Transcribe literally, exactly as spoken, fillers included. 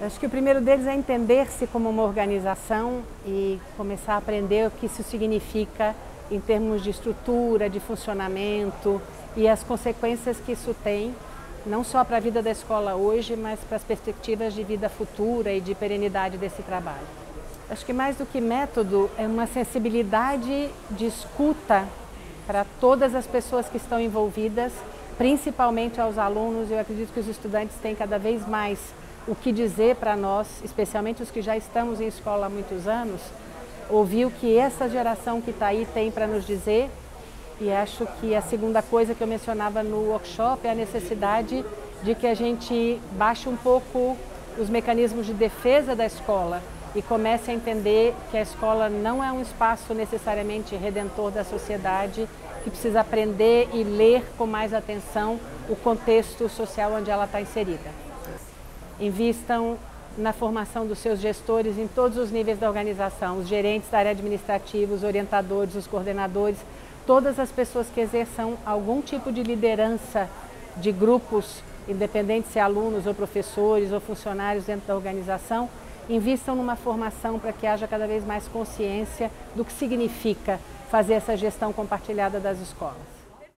Acho que o primeiro deles é entender-se como uma organização e começar a aprender o que isso significa em termos de estrutura, de funcionamento e as consequências que isso tem, não só para a vida da escola hoje, mas para as perspectivas de vida futura e de perenidade desse trabalho. Acho que mais do que método, é uma sensibilidade de escuta para todas as pessoas que estão envolvidas, principalmente aos alunos. Eu acredito que os estudantes têm cada vez mais o que dizer para nós, especialmente os que já estamos em escola há muitos anos, ouvir o que essa geração que está aí tem para nos dizer. E acho que a segunda coisa que eu mencionava no workshop é a necessidade de que a gente baixe um pouco os mecanismos de defesa da escola e comece a entender que a escola não é um espaço necessariamente redentor da sociedade, que precisa aprender e ler com mais atenção o contexto social onde ela está inserida. Invistam na formação dos seus gestores em todos os níveis da organização, os gerentes da área administrativa, os orientadores, os coordenadores, todas as pessoas que exerçam algum tipo de liderança de grupos, independente se alunos ou professores ou funcionários dentro da organização, invistam numa formação para que haja cada vez mais consciência do que significa fazer essa gestão compartilhada das escolas.